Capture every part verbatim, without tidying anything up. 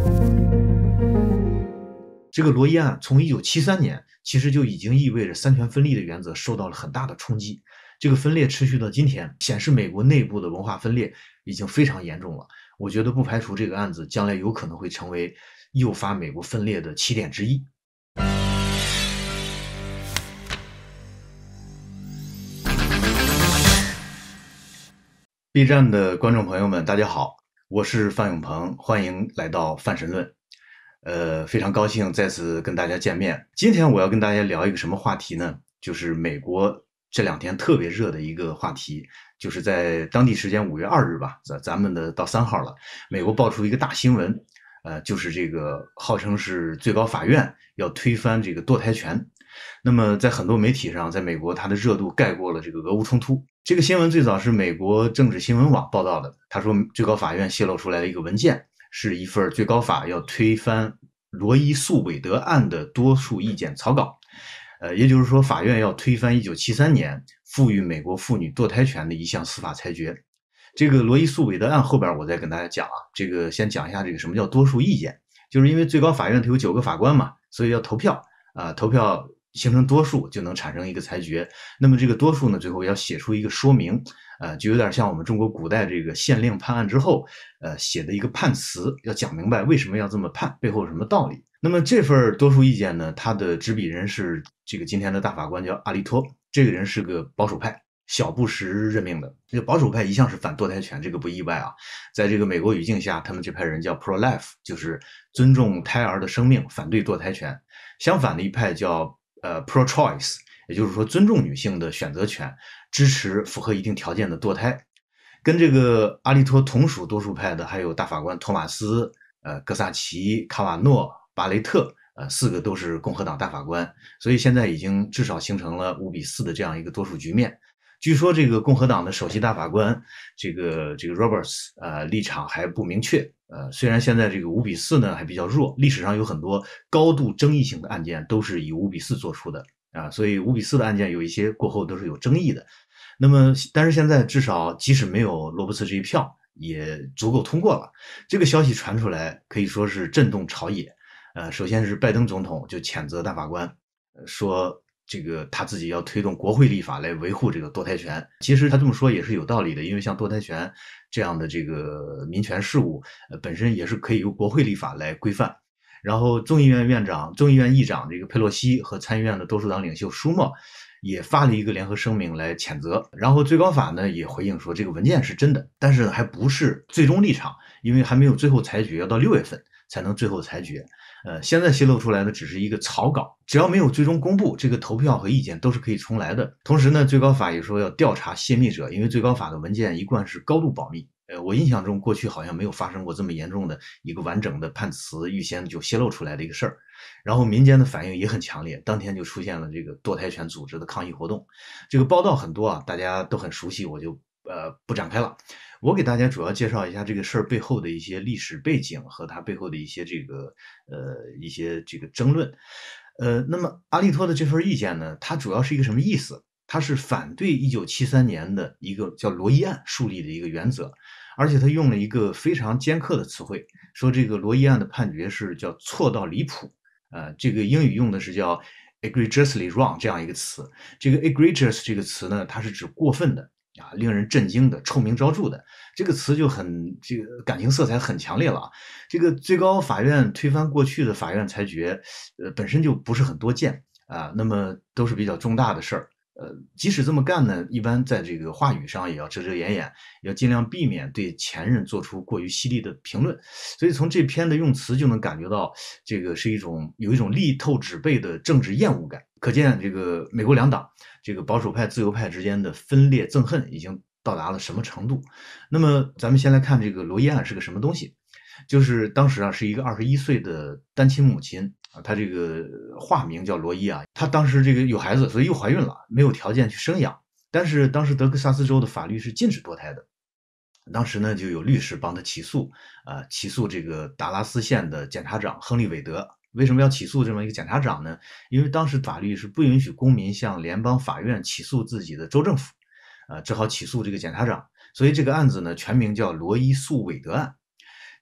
这个罗伊案从一九七三年其实就已经意味着三权分立的原则受到了很大的冲击。这个分裂持续到今天，显示美国内部的文化分裂已经非常严重了。我觉得不排除这个案子将来有可能会成为诱发美国分裂的起点之一。B 站的观众朋友们，大家好，我是范永鹏，欢迎来到范神论。呃，非常高兴再次跟大家见面。今天我要跟大家聊一个什么话题呢？就是美国这两天特别热的一个话题，就是在当地时间五月二日吧，咱咱们的到三号了，美国爆出一个大新闻，呃，就是这个号称是最高法院要推翻这个堕胎权。那么在很多媒体上，在美国它的热度盖过了这个俄乌冲突。这个新闻最早是美国政治新闻网报道的，他说最高法院泄露出来的一个文件，是一份最高法要推翻罗伊诉韦德案的多数意见草稿。呃，也就是说，法院要推翻一九七三年赋予美国妇女堕胎权的一项司法裁决。这个罗伊诉韦德案后边我再跟大家讲啊，这个先讲一下这个什么叫多数意见，就是因为最高法院它有九个法官嘛，所以要投票啊、呃，投票形成多数就能产生一个裁决。那么这个多数呢，最后要写出一个说明，呃，就有点像我们中国古代这个县令判案之后，呃，写的一个判词，要讲明白为什么要这么判，背后有什么道理。那么这份多数意见呢，他的执笔人是这个今天的大法官叫阿利托，这个人是个保守派，小布什任命的。这个保守派一向是反堕胎权，这个不意外啊。在这个美国语境下，他们这派人叫 pro-life， 就是尊重胎儿的生命，反对堕胎权。相反的一派叫呃 pro-choice， 也就是说尊重女性的选择权，支持符合一定条件的堕胎。跟这个阿利托同属多数派的还有大法官托马斯、呃戈萨奇、卡瓦诺、巴雷特，呃四个都是共和党大法官，所以现在已经至少形成了五比四的这样一个多数局面。据说这个共和党的首席大法官这个这个 Roberts 呃立场还不明确，呃虽然现在这个五比四呢还比较弱，历史上有很多高度争议性的案件都是以五比四做出的啊，所以五比四的案件有一些过后都是有争议的。那么但是现在至少即使没有罗伯茨这一票也足够通过了。这个消息传出来可以说是震动朝野。呃首先是拜登总统就谴责大法官，呃说这个他自己要推动国会立法来维护这个堕胎权。其实他这么说也是有道理的，因为像堕胎权这样的这个民权事务，呃本身也是可以由国会立法来规范。然后众议院院长、众议院议长这个佩洛西和参议院的多数党领袖舒默也发了一个联合声明来谴责。然后最高法呢也回应说这个文件是真的，但是还不是最终立场，因为还没有最后裁决，要到六月份才能最后裁决。呃，现在泄露出来的只是一个草稿，只要没有最终公布，这个投票和意见都是可以重来的。同时呢，最高法也说要调查泄密者，因为最高法的文件一贯是高度保密。呃，我印象中过去好像没有发生过这么严重的一个完整的判词预先就泄露出来的一个事儿。然后民间的反应也很强烈，当天就出现了这个堕胎权组织的抗议活动。这个报道很多啊，大家都很熟悉，我就呃不展开了。我给大家主要介绍一下这个事儿背后的一些历史背景和它背后的一些这个呃一些这个争论。呃，那么阿利托的这份意见呢，它主要是一个什么意思？它是反对一九七三年的一个叫罗伊案树立的一个原则，而且他用了一个非常尖刻的词汇，说这个罗伊案的判决是叫错到离谱。呃，这个英语用的是叫 egregiously wrong 这样一个词。这个 egregious 这个词呢，它是指过分的啊，令人震惊的，臭名昭著的。这个词就很这个感情色彩很强烈了啊。这个最高法院推翻过去的法院裁决，呃，本身就不是很多见啊，那么都是比较重大的事儿。呃，即使这么干呢，一般在这个话语上也要遮遮掩掩，要尽量避免对前任做出过于犀利的评论。所以从这篇的用词就能感觉到，这个是一种有一种力透纸背的政治厌恶感。可见这个美国两党，这个保守派、自由派之间的分裂憎恨已经到达了什么程度。那么咱们先来看这个罗伊案是个什么东西。就是当时啊是一个二十一岁的单亲母亲啊，她这个化名叫罗伊啊，她当时这个有孩子，所以又怀孕了，没有条件去生养。但是当时德克萨斯州的法律是禁止堕胎的，当时呢就有律师帮她起诉，呃，起诉这个达拉斯县的检察长亨利韦德。为什么要起诉这么一个检察长呢？因为当时法律是不允许公民向联邦法院起诉自己的州政府，呃，只好起诉这个检察长。所以这个案子呢全名叫罗伊诉韦德案。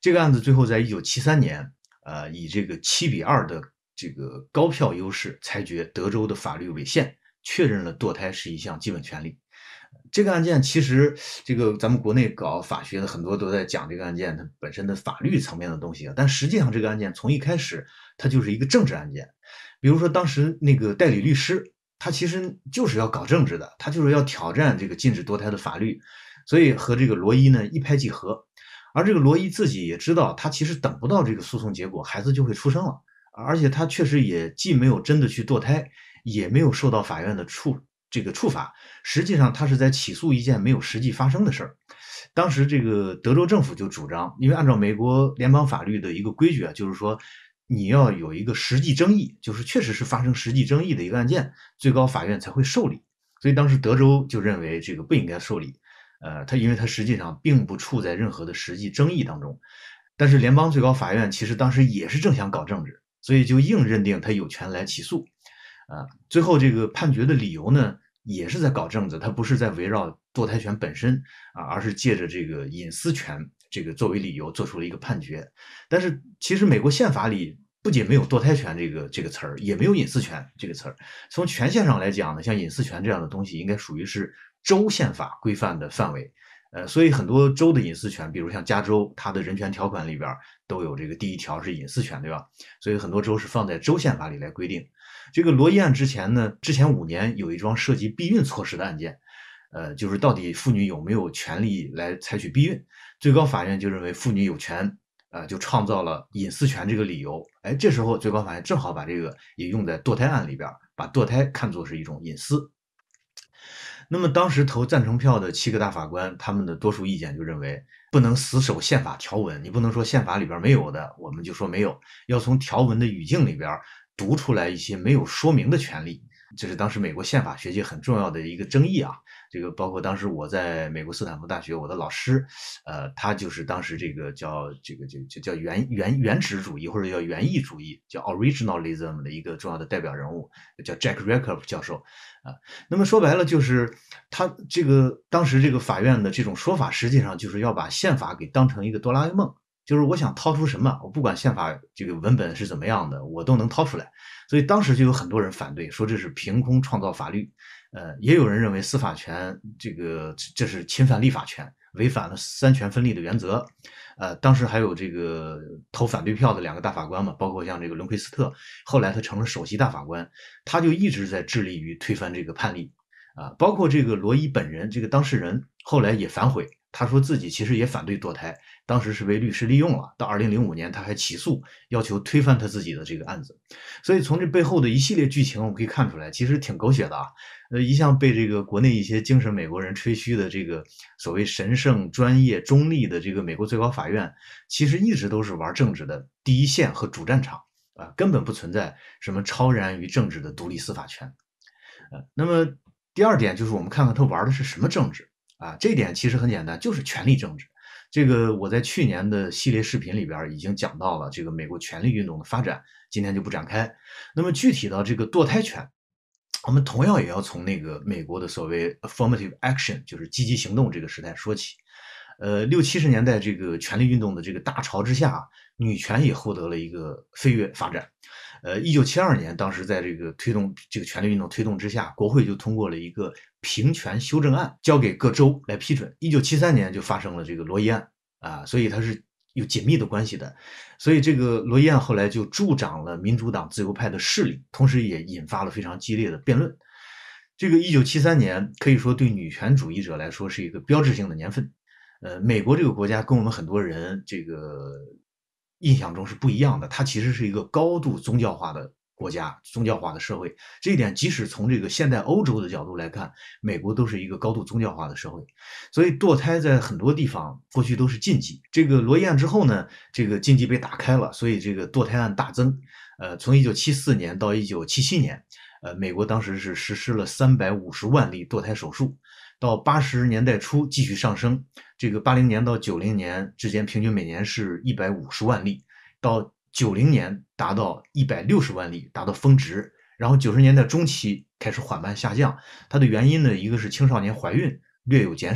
这个案子最后在一九七三年，呃，以这个七比二的这个高票优势裁决德州的法律违宪，确认了堕胎是一项基本权利。这个案件其实，这个咱们国内搞法学的很多都在讲这个案件它本身的法律层面的东西啊，但实际上这个案件从一开始它就是一个政治案件。比如说当时那个代理律师，他其实就是要搞政治的，他就是要挑战这个禁止堕胎的法律，所以和这个罗伊呢一拍即合。而这个罗伊自己也知道，他其实等不到这个诉讼结果，孩子就会出生了，而且他确实也既没有真的去堕胎，也没有受到法院的处这个处罚。实际上他是在起诉一件没有实际发生的事儿。当时这个德州政府就主张，因为按照美国联邦法律的一个规矩啊，就是说你要有一个实际争议，就是确实是发生实际争议的一个案件，最高法院才会受理。所以当时德州就认为这个不应该受理，呃，他因为他实际上并不处在任何的实际争议当中。但是联邦最高法院其实当时也是正想搞政治，所以就硬认定他有权来起诉。啊，最后这个判决的理由呢，也是在搞政治，它不是在围绕堕胎权本身啊，而是借着这个隐私权这个作为理由做出了一个判决。但是其实美国宪法里不仅没有堕胎权这个这个词儿，也没有隐私权这个词儿。从权限上来讲呢，像隐私权这样的东西，应该属于是州宪法规范的范围。呃，所以很多州的隐私权，比如像加州，它的人权条款里边都有这个第一条是隐私权，对吧？所以很多州是放在州宪法里来规定。这个罗伊案之前呢，之前五年有一桩涉及避孕措施的案件，呃，就是到底妇女有没有权利来采取避孕？最高法院就认为妇女有权，呃，就创造了隐私权这个理由。哎，这时候最高法院正好把这个也用在堕胎案里边，把堕胎看作是一种隐私。那么当时投赞成票的七个大法官，他们的多数意见就认为，不能死守宪法条文，你不能说宪法里边没有的，我们就说没有，要从条文的语境里边读出来一些没有说明的权利。这是当时美国宪法学界很重要的一个争议啊。这个包括当时我在美国斯坦福大学，我的老师，呃，他就是当时这个叫这个就就叫原原原始主义或者叫原意主义，叫 originalism 的一个重要的代表人物，叫 Jack Rakoff 教授啊。那么说白了就是他这个当时这个法院的这种说法，实际上就是要把宪法给当成一个哆啦 A 梦。就是我想掏出什么，我不管宪法这个文本是怎么样的，我都能掏出来。所以当时就有很多人反对，说这是凭空创造法律。呃，也有人认为司法权这个这是侵犯立法权，违反了三权分立的原则。呃，当时还有这个投反对票的两个大法官嘛，包括像这个伦奎斯特，后来他成了首席大法官，他就一直在致力于推翻这个判例。啊，包括这个罗伊本人，这个当事人后来也反悔，他说自己其实也反对堕胎，当时是被律师利用了。到二零零五年他还起诉，要求推翻他自己的这个案子。所以从这背后的一系列剧情，我们可以看出来，其实挺狗血的啊。呃，一向被这个国内一些精神美国人吹嘘的这个所谓神圣、专业、中立的这个美国最高法院，其实一直都是玩政治的第一线和主战场啊，根本不存在什么超然于政治的独立司法权。呃，那么第二点就是我们看看他玩的是什么政治啊？这一点其实很简单，就是权力政治。这个我在去年的系列视频里边已经讲到了这个美国权力运动的发展，今天就不展开。那么具体到这个堕胎权，我们同样也要从那个美国的所谓 affirmative action， 就是积极行动这个时代说起。呃，六七十年代这个权力运动的这个大潮之下，女权也获得了一个飞跃发展。呃，一九七二年，当时在这个推动这个权力运动推动之下，国会就通过了一个平权修正案，交给各州来批准。一九七三年就发生了这个罗伊案啊，所以它是有紧密的关系的。所以这个罗伊案后来就助长了民主党自由派的势力，同时也引发了非常激烈的辩论。这个一九七三年可以说对女权主义者来说是一个标志性的年份。呃，美国这个国家跟我们很多人这个印象中是不一样的，它其实是一个高度宗教化的国家，宗教化的社会。这一点即使从这个现代欧洲的角度来看，美国都是一个高度宗教化的社会。所以堕胎在很多地方过去都是禁忌。这个罗伊案之后呢，这个禁忌被打开了，所以这个堕胎案大增。呃，从一九七四年到一九七七年，呃，美国当时是实施了三百五十万例堕胎手术。到八十年代初继续上升，这个八零年到九零年之间平均每年是一百五十万例，到九零年达到一百六十万例，达到峰值。然后九十年代中期开始缓慢下降，它的原因呢，一个是青少年怀孕略有减少，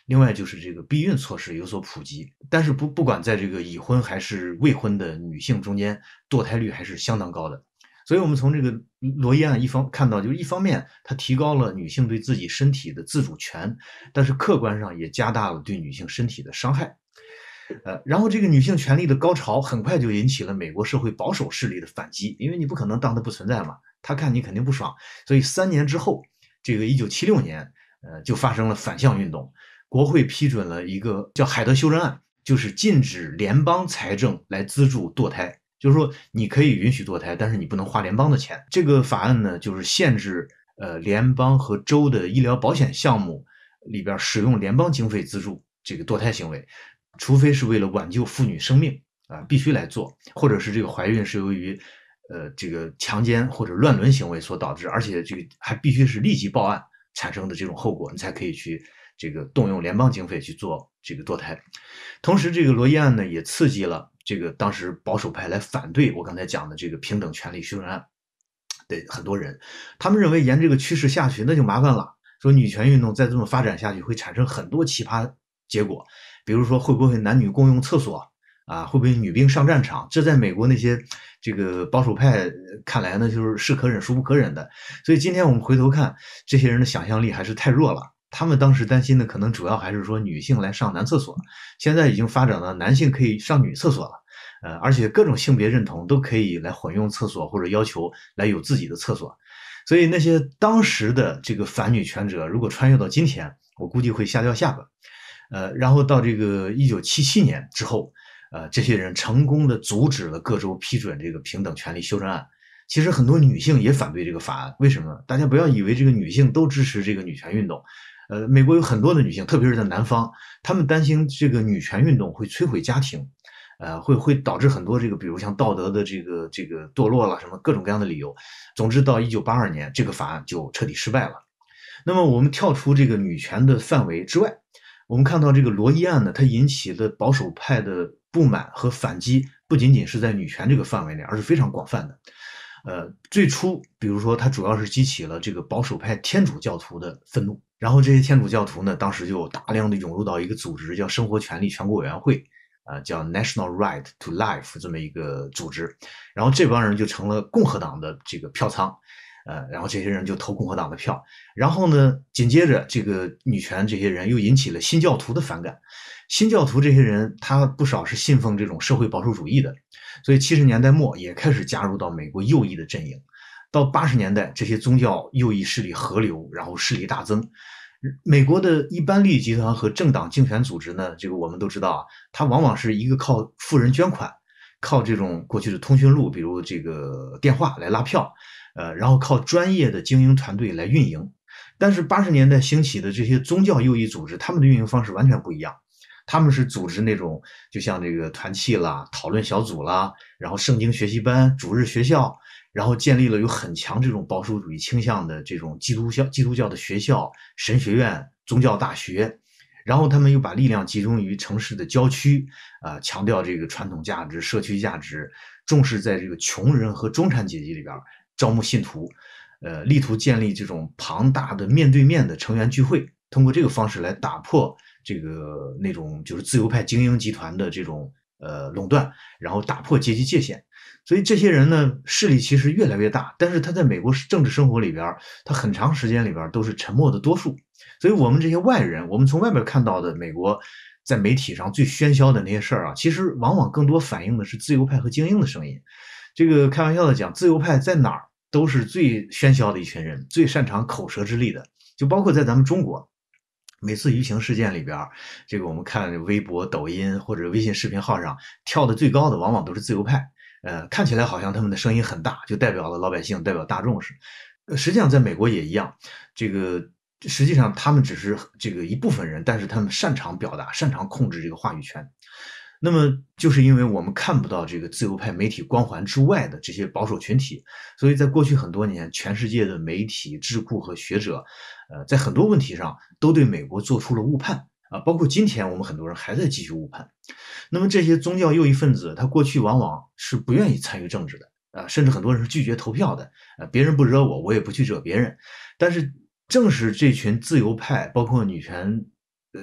另外就是这个避孕措施有所普及。但是不不管在这个已婚还是未婚的女性中间，堕胎率还是相当高的。所以我们从这个罗伊案一方看到，就是一方面它提高了女性对自己身体的自主权，但是客观上也加大了对女性身体的伤害。呃，然后这个女性权利的高潮很快就引起了美国社会保守势力的反击，因为你不可能当它不存在嘛，他看你肯定不爽。所以三年之后，这个一九七六年，呃，就发生了反向运动，国会批准了一个叫海德修正案，就是禁止联邦财政来资助堕胎。就是说，你可以允许堕胎，但是你不能花联邦的钱。这个法案呢，就是限制呃联邦和州的医疗保险项目里边使用联邦经费资助这个堕胎行为，除非是为了挽救妇女生命啊、呃，必须来做，或者是这个怀孕是由于呃这个强奸或者乱伦行为所导致，而且这个还必须是立即报案产生的这种后果，你才可以去这个动用联邦经费去做这个堕胎。同时，这个罗伊案呢也刺激了这个当时保守派来反对我刚才讲的这个平等权利修正案的很多人，他们认为沿这个趋势下去那就麻烦了，说女权运动再这么发展下去会产生很多奇葩结果，比如说会不会男女共用厕所啊，会不会女兵上战场，这在美国那些这个保守派看来呢就是是可忍孰不可忍的。所以今天我们回头看，这些人的想象力还是太弱了。他们当时担心的可能主要还是说女性来上男厕所，现在已经发展到男性可以上女厕所了，呃，而且各种性别认同都可以来混用厕所或者要求来有自己的厕所。所以那些当时的这个反女权者，如果穿越到今天，我估计会吓掉下巴。呃，然后到这个一九七七年之后，呃，这些人成功的阻止了各州批准这个平等权利修正案。其实很多女性也反对这个法案，为什么？大家不要以为这个女性都支持这个女权运动。呃，美国有很多的女性，特别是在南方，她们担心这个女权运动会摧毁家庭，呃，会会导致很多这个，比如像道德的这个这个堕落了，什么各种各样的理由。总之，到一九八二年，这个法案就彻底失败了。那么，我们跳出这个女权的范围之外，我们看到这个罗伊案呢，它引起的保守派的不满和反击，不仅仅是在女权这个范围内，而是非常广泛的。呃，最初，比如说，它主要是激起了这个保守派天主教徒的愤怒，然后这些天主教徒呢，当时就大量的涌入到一个组织，叫生活权利全国委员会，呃，叫 National Right to Life 这么一个组织，然后这帮人就成了共和党的这个票仓，呃，然后这些人就投共和党的票，然后呢，紧接着这个女权这些人又引起了新教徒的反感，新教徒这些人他不少是信奉这种社会保守主义的。所以七十年代末也开始加入到美国右翼的阵营，到八十年代，这些宗教右翼势力合流，然后势力大增。美国的一般利益集团和政党竞选组织呢，这个我们都知道啊，它往往是一个靠富人捐款，靠这种过去的通讯录，比如这个电话来拉票，呃，然后靠专业的精英团队来运营。但是八十年代兴起的这些宗教右翼组织，他们的运营方式完全不一样。他们是组织那种就像这个团契啦、讨论小组啦，然后圣经学习班、主日学校，然后建立了有很强这种保守主义倾向的这种基督教基督教的学校、神学院、宗教大学，然后他们又把力量集中于城市的郊区，啊、呃，强调这个传统价值、社区价值，重视在这个穷人和中产阶级里边招募信徒，呃，力图建立这种庞大的面对面的成员聚会，通过这个方式来打破这个那种就是自由派精英集团的这种呃垄断，然后打破阶级界限。所以这些人呢，势力其实越来越大，但是他在美国政治生活里边，他很长时间里边都是沉默的多数。所以我们这些外人，我们从外边看到的美国在媒体上最喧嚣的那些事儿啊，其实往往更多反映的是自由派和精英的声音。这个开玩笑的讲，自由派在哪儿都是最喧嚣的一群人，最擅长口舌之力的，就包括在咱们中国。每次舆情事件里边，这个我们看微博、抖音或者微信视频号上跳的最高的，往往都是自由派。呃，看起来好像他们的声音很大，就代表了老百姓，代表大众是。呃，实际上在美国也一样，这个实际上他们只是这个一部分人，但是他们擅长表达，擅长控制这个话语权。那么，就是因为我们看不到这个自由派媒体光环之外的这些保守群体，所以在过去很多年，全世界的媒体、智库和学者，呃，在很多问题上都对美国做出了误判啊，包括今天我们很多人还在继续误判。那么这些宗教右翼分子，他过去往往是不愿意参与政治的啊，甚至很多人是拒绝投票的啊，别人不惹我，我也不去惹别人。但是正是这群自由派，包括女权。呃，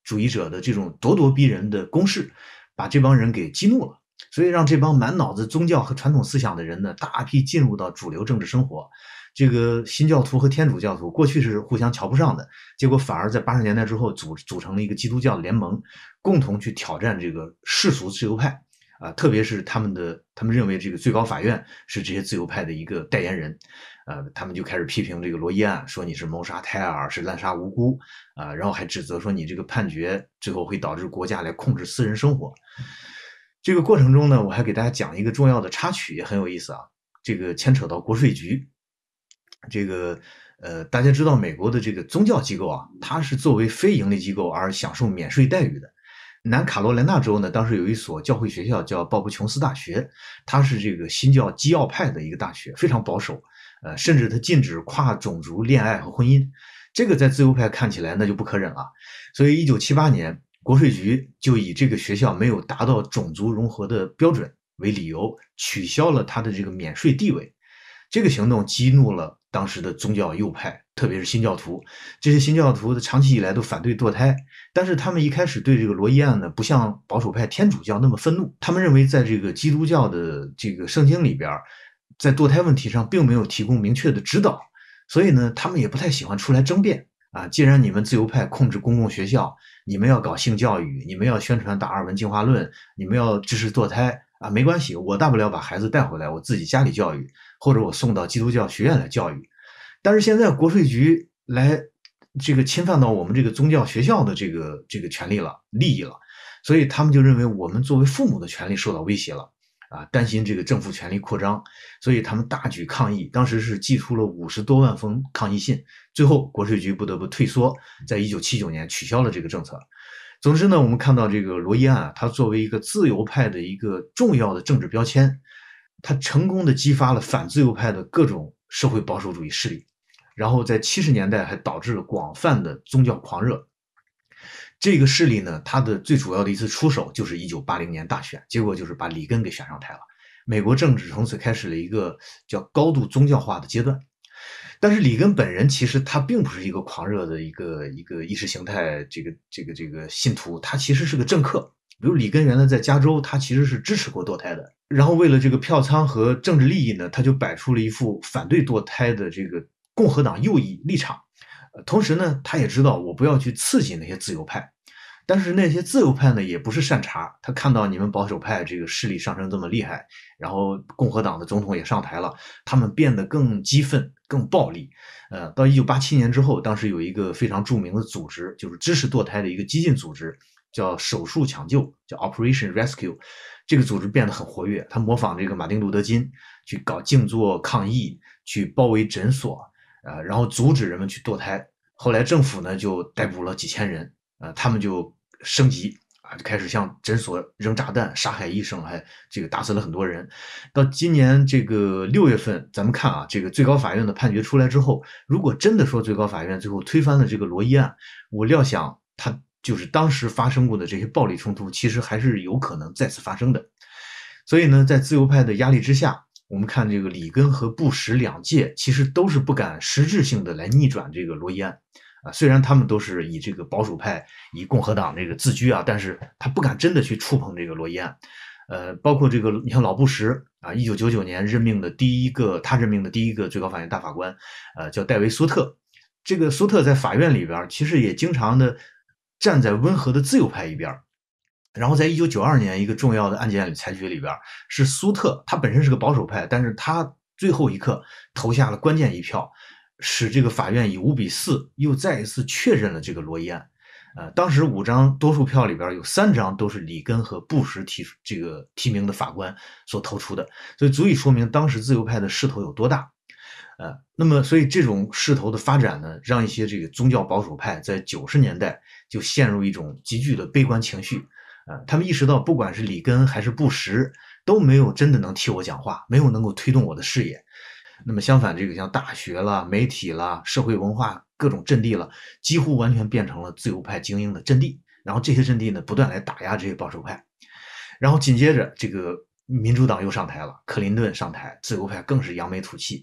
主义者的这种咄咄逼人的攻势，把这帮人给激怒了，所以让这帮满脑子宗教和传统思想的人呢，大批进入到主流政治生活。这个新教徒和天主教徒过去是互相瞧不上的，结果反而在八十年代之后组组成了一个基督教联盟，共同去挑战这个世俗自由派。啊，特别是他们的，他们认为这个最高法院是这些自由派的一个代言人，呃，他们就开始批评这个罗伊案，说你是谋杀胎儿，是滥杀无辜，啊、呃，然后还指责说你这个判决最后会导致国家来控制私人生活。这个过程中呢，我还给大家讲一个重要的插曲，也很有意思啊，这个牵扯到国税局。这个呃，大家知道美国的这个宗教机构啊，它是作为非盈利机构而享受免税待遇的。南卡罗来纳州呢，当时有一所教会学校叫鲍勃琼斯大学，它是这个新教基要派的一个大学，非常保守，呃，甚至它禁止跨种族恋爱和婚姻，这个在自由派看起来那就不可忍了。所以一九七八年，国税局就以这个学校没有达到种族融合的标准为理由，取消了它的这个免税地位。这个行动激怒了当时的宗教右派，特别是新教徒。这些新教徒的长期以来都反对堕胎，但是他们一开始对这个罗伊案呢，不像保守派天主教那么愤怒。他们认为，在这个基督教的这个圣经里边，在堕胎问题上并没有提供明确的指导，所以呢，他们也不太喜欢出来争辩啊。既然你们自由派控制公共学校，你们要搞性教育，你们要宣传达尔文进化论，你们要支持堕胎啊，没关系，我大不了把孩子带回来，我自己家里教育。或者我送到基督教学院来教育，但是现在国税局来这个侵犯到我们这个宗教学校的这个这个权利了、利益了，所以他们就认为我们作为父母的权利受到威胁了啊，担心这个政府权力扩张，所以他们大举抗议，当时是寄出了五十多万封抗议信，最后国税局不得不退缩，在一九七九年取消了这个政策。总之呢，我们看到这个罗伊案啊，它作为一个自由派的一个重要的政治标签。他成功的激发了反自由派的各种社会保守主义势力，然后在七十年代还导致了广泛的宗教狂热。这个势力呢，它的最主要的一次出手就是一九八零年大选，结果就是把里根给选上台了。美国政治从此开始了一个叫高度宗教化的阶段。但是里根本人其实他并不是一个狂热的一个一个意识形态这个这个这个信徒，他其实是个政客。比如里根原来在加州，他其实是支持过堕胎的。然后为了这个票仓和政治利益呢，他就摆出了一副反对堕胎的这个共和党右翼立场。呃，同时呢，他也知道我不要去刺激那些自由派。但是那些自由派呢，也不是善茬，他看到你们保守派这个势力上升这么厉害，然后共和党的总统也上台了，他们变得更激愤、更暴力。呃，到一九八七年之后，当时有一个非常著名的组织，就是支持堕胎的一个激进组织，叫手术抢救，叫 Operation Rescue。这个组织变得很活跃，他模仿这个马丁路德金去搞静坐抗议，去包围诊所，呃，然后阻止人们去堕胎。后来政府呢就逮捕了几千人，呃，他们就升级啊，就开始向诊所扔炸弹，杀害医生，还这个打死了很多人。到今年这个六月份，咱们看啊，这个最高法院的判决出来之后，如果真的说最高法院最后推翻了这个罗伊案，我料想他就是当时发生过的这些暴力冲突，其实还是有可能再次发生的。所以呢，在自由派的压力之下，我们看这个里根和布什两届其实都是不敢实质性的来逆转这个罗伊案啊。虽然他们都是以这个保守派、以共和党这个自居啊，但是他不敢真的去触碰这个罗伊案。呃，包括这个你看老布什啊，一九九九年任命的第一个他任命的第一个最高法院大法官，呃，叫戴维·苏特。这个苏特在法院里边其实也经常的站在温和的自由派一边。然后在一九九二年一个重要的案件里裁决里边，是苏特，他本身是个保守派，但是他最后一刻投下了关键一票，使这个法院以五比四又再一次确认了这个罗伊案。呃，当时五张多数票里边有三张都是里根和布什提出这个提名的法官所投出的，所以足以说明当时自由派的势头有多大。呃，那么所以这种势头的发展呢，让一些这个宗教保守派在九十年代就陷入一种急剧的悲观情绪。呃，他们意识到，不管是里根还是布什，都没有真的能替我讲话，没有能够推动我的事业。那么相反，这个像大学啦、媒体啦、社会文化各种阵地了，几乎完全变成了自由派精英的阵地。然后这些阵地呢，不断来打压这些保守派。然后紧接着，这个民主党又上台了，克林顿上台，自由派更是扬眉吐气。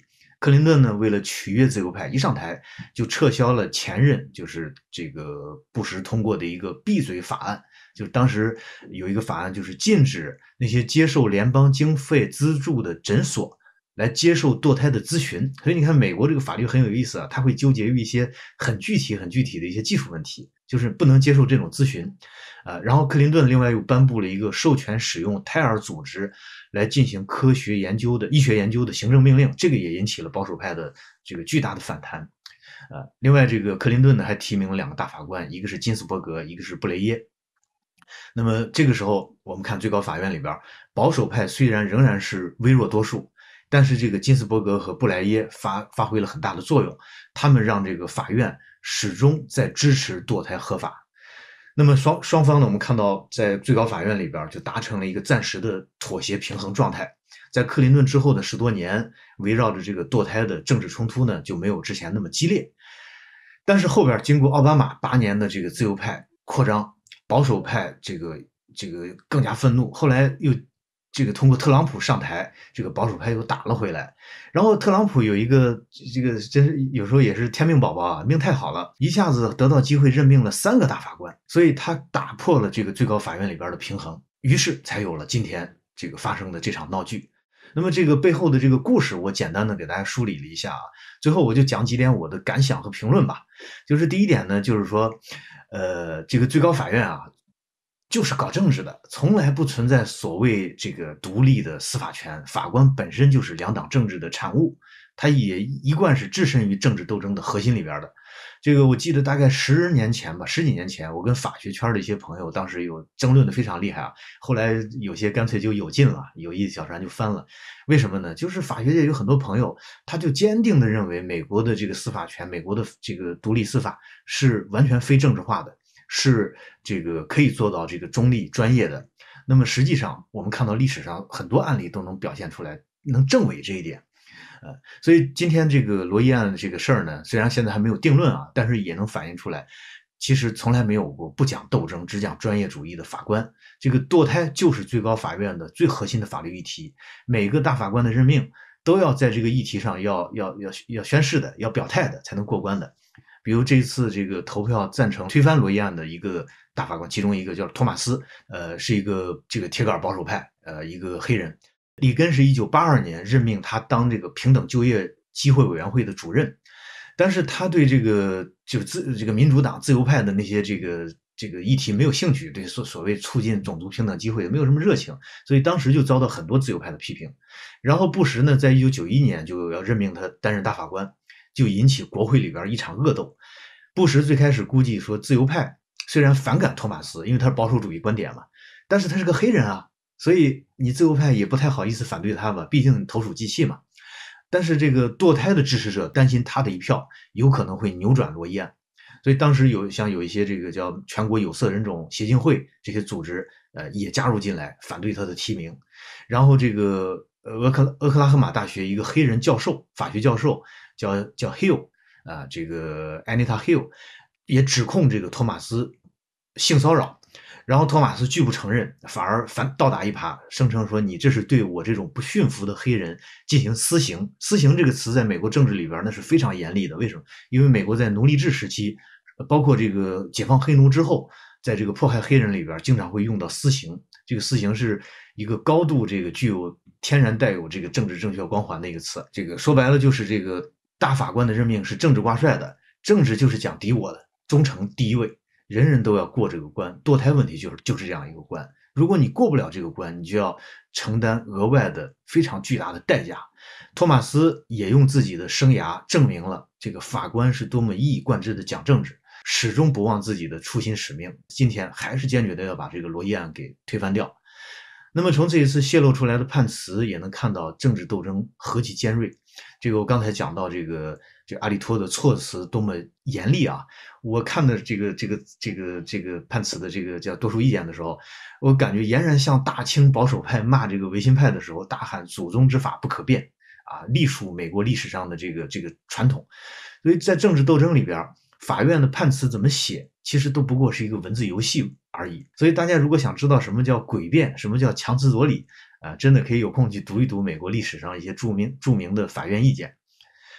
克林顿呢，为了取悦自由派，一上台就撤销了前任就是这个布什通过的一个闭嘴法案，就是当时有一个法案，就是禁止那些接受联邦经费资助的诊所来接受堕胎的咨询。所以你看，美国这个法律很有意思啊，它会纠结于一些很具体、很具体的一些技术问题，就是不能接受这种咨询。呃，然后克林顿另外又颁布了一个授权使用胎儿组织来进行科学研究的医学研究的行政命令，这个也引起了保守派的这个巨大的反弹。呃，另外这个克林顿呢还提名了两个大法官，一个是金斯伯格，一个是布雷耶。那么这个时候我们看最高法院里边，保守派虽然仍然是微弱多数，但是这个金斯伯格和布莱耶发发挥了很大的作用，他们让这个法院始终在支持堕胎合法。那么双双方呢，我们看到在最高法院里边就达成了一个暂时的妥协平衡状态。在克林顿之后的十多年，围绕着这个堕胎的政治冲突呢，就没有之前那么激烈。但是后边经过奥巴马八年的这个自由派扩张，保守派这个这个更加愤怒，后来又这个通过特朗普上台，这个保守派又打了回来。然后特朗普有一个这个真是有时候也是天命宝宝啊，命太好了，一下子得到机会任命了三个大法官，所以他打破了这个最高法院里边的平衡，于是才有了今天这个发生的这场闹剧。那么这个背后的这个故事，我简单的给大家梳理了一下啊。最后我就讲几点我的感想和评论吧。就是第一点呢，就是说，呃，这个最高法院啊，就是搞政治的，从来不存在所谓这个独立的司法权，法官本身就是两党政治的产物，它也一贯是置身于政治斗争的核心里边的。这个我记得大概十年前吧，十几年前，我跟法学圈的一些朋友当时有争论的非常厉害啊，后来有些干脆就有劲了，友谊小船就翻了。为什么呢？就是法学界有很多朋友，他就坚定的认为美国的这个司法权，美国的这个独立司法是完全非政治化的，是这个可以做到这个中立专业的。那么实际上我们看到历史上很多案例都能表现出来，能证伪这一点。呃，所以今天这个罗伊案的这个事儿呢，虽然现在还没有定论啊，但是也能反映出来，其实从来没有过不讲斗争，只讲专业主义的法官。这个堕胎就是最高法院的最核心的法律议题，每个大法官的任命都要在这个议题上要要要要宣誓的，要表态的，才能过关的。比如这次这个投票赞成推翻罗伊案的一个大法官，其中一个叫托马斯，呃，是一个这个铁杆保守派，呃，一个黑人。里根是一九八二年任命他当这个平等就业机会委员会的主任，但是他对这个就自这个民主党自由派的那些这个这个议题没有兴趣，对所所谓促进种族平等机会没有什么热情，所以当时就遭到很多自由派的批评。然后布什呢，在一九九一年就要任命他担任大法官，就引起国会里边一场恶斗。布什最开始估计说，自由派虽然反感托马斯，因为他是保守主义观点嘛，但是他是个黑人啊。所以你自由派也不太好意思反对他吧，毕竟投鼠忌器嘛。但是这个堕胎的支持者担心他的一票有可能会扭转罗伊案，所以当时有像有一些这个叫全国有色人种协进会这些组织，呃，也加入进来反对他的提名。然后这个俄克俄克拉荷马大学一个黑人教授，法学教授叫叫 Hill 啊、呃，这个 Anita Hill 也指控这个托马斯性骚扰。然后托马斯拒不承认，反而反倒打一耙，声称说你这是对我这种不驯服的黑人进行私刑。私刑这个词在美国政治里边那是非常严厉的，为什么？因为美国在奴隶制时期，包括这个解放黑奴之后，在这个迫害黑人里边经常会用到私刑。这个私刑是一个高度这个具有天然带有这个政治正确光环的一个词。这个说白了就是这个大法官的任命是政治挂帅的，政治就是讲敌我的，忠诚第一位。人人都要过这个关，堕胎问题就是就是这样一个关。如果你过不了这个关，你就要承担额外的非常巨大的代价。托马斯也用自己的生涯证明了这个法官是多么一以贯之的讲政治，始终不忘自己的初心使命。今天还是坚决的要把这个罗伊案给推翻掉。那么从这一次泄露出来的判词也能看到政治斗争何其尖锐。这个我刚才讲到这个这个阿里托的措辞多么严厉啊！我看的这个这个这个这个判词的这个叫多数意见的时候，我感觉俨然像大清保守派骂这个维新派的时候大喊祖宗之法不可变啊，隶属美国历史上的这个这个传统。所以在政治斗争里边，法院的判词怎么写，其实都不过是一个文字游戏而已。所以大家如果想知道什么叫诡辩，什么叫强词夺理啊、呃，真的可以有空去读一读美国历史上一些著名著名的法院意见。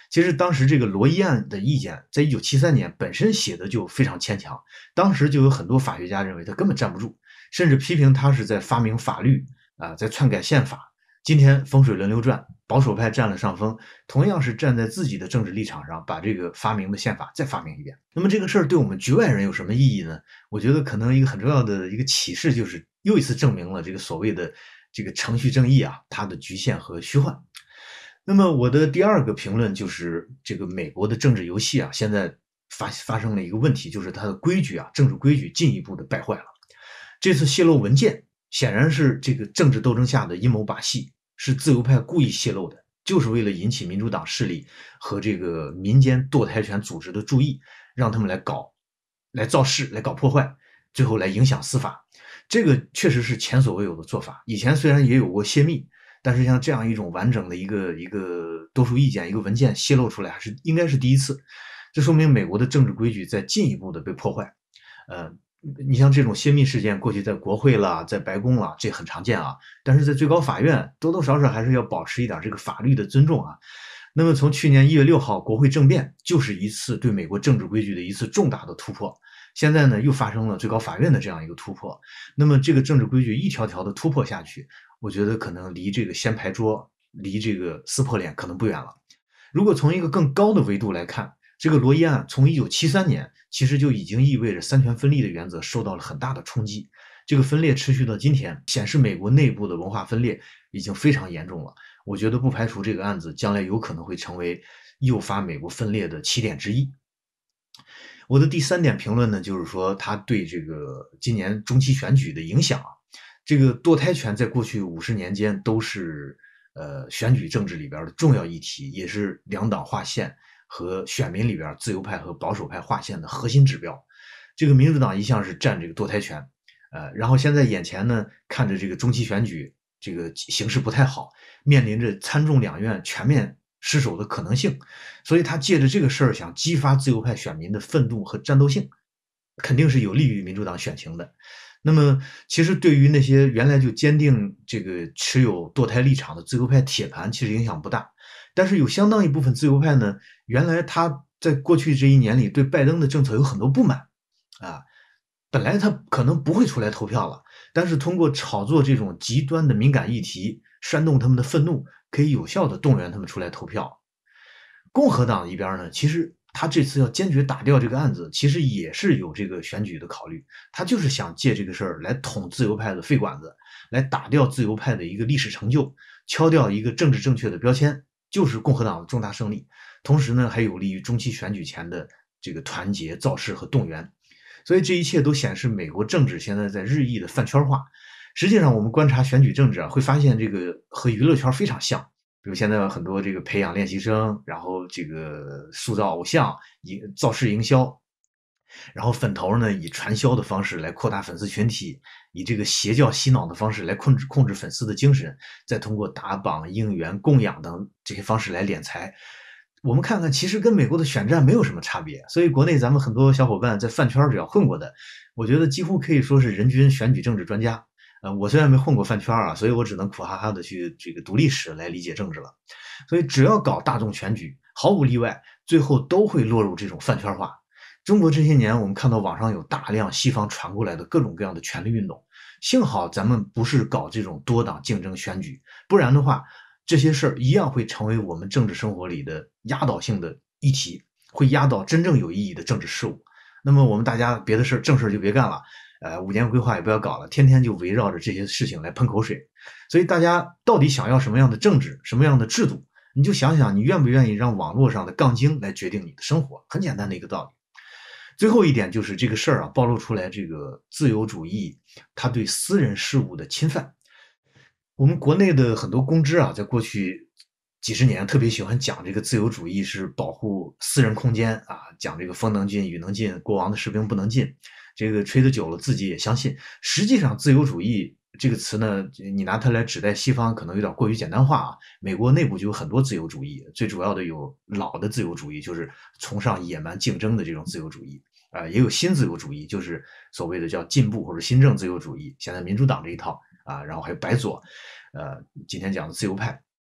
其实当时这个罗伊案的意见，在一九七三年本身写的就非常牵强，当时就有很多法学家认为他根本站不住，甚至批评他是在发明法律啊，在篡改宪法。今天风水轮流转，保守派占了上风，同样是站在自己的政治立场上，把这个发明的宪法再发明一遍。那么这个事儿对我们局外人有什么意义呢？我觉得可能一个很重要的一个启示就是，又一次证明了这个所谓的这个程序正义啊，它的局限和虚幻。那么我的第二个评论就是这个美国的政治游戏啊，现在发发生了一个问题，就是它的规矩啊，政治规矩进一步的败坏了。这次泄露文件显然是这个政治斗争下的阴谋把戏，是自由派故意泄露的，就是为了引起民主党势力和这个民间堕胎权组织的注意，让他们来搞、来造势、来搞破坏，最后来影响司法。这个确实是前所未有的做法。以前虽然也有过泄密，但是像这样一种完整的一个一个多数意见、一个文件泄露出来，还是应该是第一次。这说明美国的政治规矩在进一步的被破坏。呃，你像这种泄密事件，过去在国会啦，在白宫啦，这很常见啊。但是在最高法院，多多少少还是要保持一点这个法律的尊重啊。那么从去年一月六号国会政变，就是一次对美国政治规矩的一次重大的突破。现在呢，又发生了最高法院的这样一个突破。那么这个政治规矩一条条的突破下去，我觉得可能离这个掀牌桌，离这个撕破脸可能不远了。如果从一个更高的维度来看，这个罗伊案从一九七三年其实就已经意味着三权分立的原则受到了很大的冲击。这个分裂持续到今天，显示美国内部的文化分裂已经非常严重了。我觉得不排除这个案子将来有可能会成为诱发美国分裂的起点之一。我的第三点评论呢，就是说它对这个今年中期选举的影响啊。这个堕胎权在过去五十年间都是呃选举政治里边的重要议题，也是两党划线和选民里边自由派和保守派划线的核心指标。这个民主党一向是占这个堕胎权，呃，然后现在眼前呢，看着这个中期选举这个形势不太好，面临着参众两院全面失守的可能性，所以他借着这个事儿想激发自由派选民的愤怒和战斗性，肯定是有利于民主党选情的。那么其实对于那些原来就坚定这个持有堕胎立场的自由派铁盘，其实影响不大。但是有相当一部分自由派呢，原来他在过去这一年里对拜登的政策有很多不满啊，本来他可能不会出来投票了，但是通过炒作这种极端的敏感议题，煽动他们的愤怒，可以有效的动员他们出来投票。共和党一边呢，其实他这次要坚决打掉这个案子，其实也是有这个选举的考虑，他就是想借这个事儿来捅自由派的肺管子，来打掉自由派的一个历史成就，敲掉一个政治正确的标签，就是共和党的重大胜利。同时呢，还有利于中期选举前的这个团结、造势和动员。所以这一切都显示美国政治现在在日益的饭圈化。实际上，我们观察选举政治啊，会发现这个和娱乐圈非常像。比如现在有很多这个培养练习生，然后这个塑造偶像，以造势营销，然后粉头呢以传销的方式来扩大粉丝群体，以这个邪教洗脑的方式来控制控制粉丝的精神，再通过打榜、应援、供养等这些方式来敛财。我们看看，其实跟美国的选战没有什么差别。所以国内咱们很多小伙伴在饭圈只要混过的，我觉得几乎可以说是人均选举政治专家。呃，我虽然没混过饭圈啊，所以我只能苦哈哈的去这个读历史来理解政治了。所以只要搞大众选举，毫无例外，最后都会落入这种饭圈化。中国这些年，我们看到网上有大量西方传过来的各种各样的权力运动，幸好咱们不是搞这种多党竞争选举，不然的话，这些事儿一样会成为我们政治生活里的压倒性的议题，会压倒真正有意义的政治事务。那么我们大家别的事正事就别干了。呃，五年规划也不要搞了，天天就围绕着这些事情来喷口水。所以大家到底想要什么样的政治，什么样的制度，你就想想你愿不愿意让网络上的杠精来决定你的生活，很简单的一个道理。最后一点就是这个事儿啊，暴露出来这个自由主义它对私人事务的侵犯。我们国内的很多公知啊，在过去几十年特别喜欢讲这个自由主义是保护私人空间啊，讲这个风能进雨能进，国王的士兵不能进。这个吹得久了，自己也相信。实际上，自由主义这个词呢，你拿它来指代西方，可能有点过于简单化啊。美国内部就有很多自由主义，最主要的有老的自由主义，就是崇尚野蛮竞争的这种自由主义啊、呃，也有新自由主义，就是所谓的叫进步或者新政自由主义。现在民主党这一套啊，然后还有白左，呃，今天讲的自由派。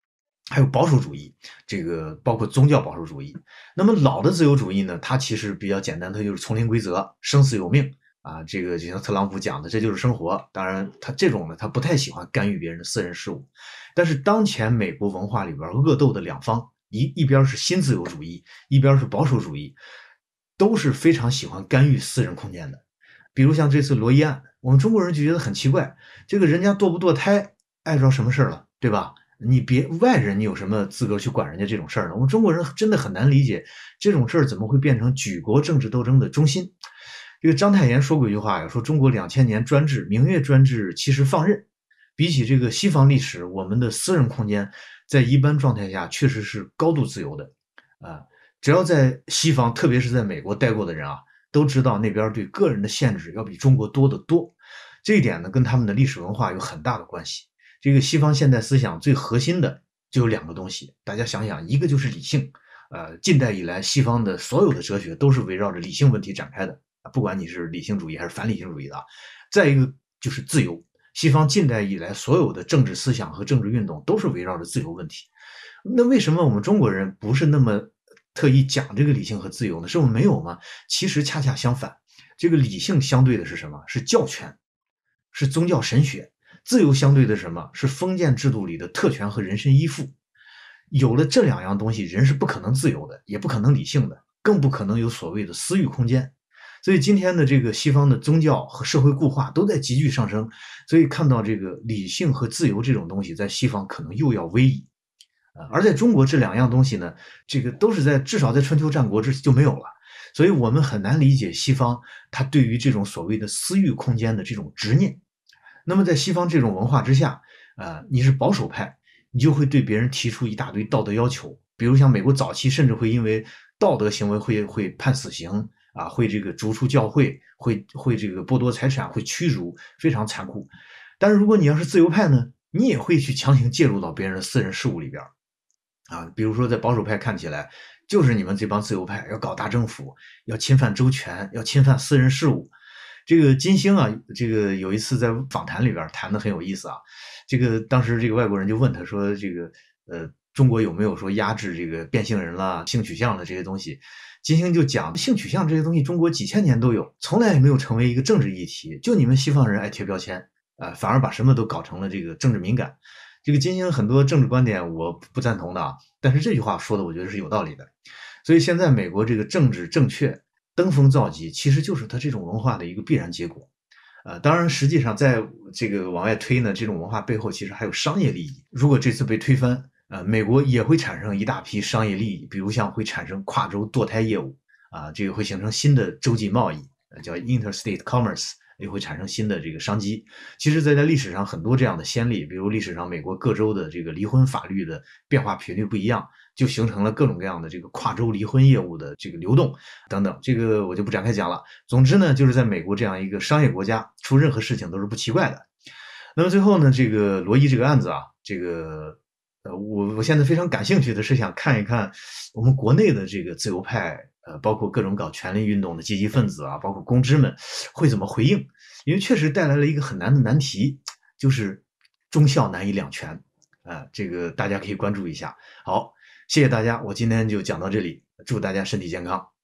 还有保守主义，这个包括宗教保守主义。那么老的自由主义呢，它其实比较简单，它就是丛林规则，生死有命啊。这个就像特朗普讲的，这就是生活。当然，他这种呢，他不太喜欢干预别人的私人事务。但是当前美国文化里边恶斗的两方，一一边是新自由主义，一边是保守主义，都是非常喜欢干预私人空间的。比如像这次罗伊案，我们中国人就觉得很奇怪，这个人家堕不堕胎，碍着什么事了，对吧？你别外人，你有什么资格去管人家这种事儿呢？我们中国人真的很难理解这种事儿怎么会变成举国政治斗争的中心。这个章太炎说过一句话呀，说中国两千年专制，名曰专制，其实放任。比起这个西方历史，我们的私人空间在一般状态下确实是高度自由的啊。只要在西方，特别是在美国待过的人啊，都知道那边对个人的限制要比中国多得多。这一点呢，跟他们的历史文化有很大的关系。这个西方现代思想最核心的就有两个东西，大家想想，一个就是理性，呃，近代以来西方的所有的哲学都是围绕着理性问题展开的，不管你是理性主义还是反理性主义的啊。再一个就是自由，西方近代以来所有的政治思想和政治运动都是围绕着自由问题。那为什么我们中国人不是那么特意讲这个理性和自由呢？是我们没有吗？其实恰恰相反，这个理性相对的是什么？是教权，是宗教神学。自由相对的什么？是封建制度里的特权和人身依附。有了这两样东西，人是不可能自由的，也不可能理性的，更不可能有所谓的私域空间。所以今天的这个西方的宗教和社会固化都在急剧上升，所以看到这个理性和自由这种东西在西方可能又要威仪。而在中国这两样东西呢，这个都是在至少在春秋战国之就没有了，所以我们很难理解西方它对于这种所谓的私域空间的这种执念。那么在西方这种文化之下，呃，你是保守派，你就会对别人提出一大堆道德要求，比如像美国早期甚至会因为道德行为会会判死刑啊，会这个逐出教会，会会这个剥夺财产，会驱逐，非常残酷。但是如果你要是自由派呢，你也会去强行介入到别人的私人事务里边啊，比如说在保守派看起来，就是你们这帮自由派要搞大政府，要侵犯周全，要侵犯私人事务。这个金星啊，这个有一次在访谈里边谈的很有意思啊。这个当时这个外国人就问他说：“这个呃，中国有没有说压制这个变性人啦、性取向的这些东西？”金星就讲，性取向这些东西，中国几千年都有，从来也没有成为一个政治议题。就你们西方人爱贴标签啊、呃，反而把什么都搞成了这个政治敏感。这个金星很多政治观点我不赞同的啊，但是这句话说的我觉得是有道理的。所以现在美国这个政治正确登峰造极，其实就是它这种文化的一个必然结果。呃，当然，实际上在这个往外推呢，这种文化背后其实还有商业利益。如果这次被推翻，呃，美国也会产生一大批商业利益，比如像会产生跨州堕胎业务啊，这个会形成新的洲际贸易，叫 interstate commerce，也会产生新的这个商机。其实，在在历史上很多这样的先例，比如历史上美国各州的这个离婚法律的变化频率不一样，就形成了各种各样的这个跨州离婚业务的这个流动等等，这个我就不展开讲了。总之呢，就是在美国这样一个商业国家，出任何事情都是不奇怪的。那么最后呢，这个罗伊这个案子啊，这个呃，我我现在非常感兴趣的是想看一看我们国内的这个自由派，呃，包括各种搞权力运动的积极分子啊，包括公知们会怎么回应，因为确实带来了一个很难的难题，就是忠孝难以两全啊、呃，这个大家可以关注一下。好。谢谢大家，我今天就讲到这里，祝大家身体健康。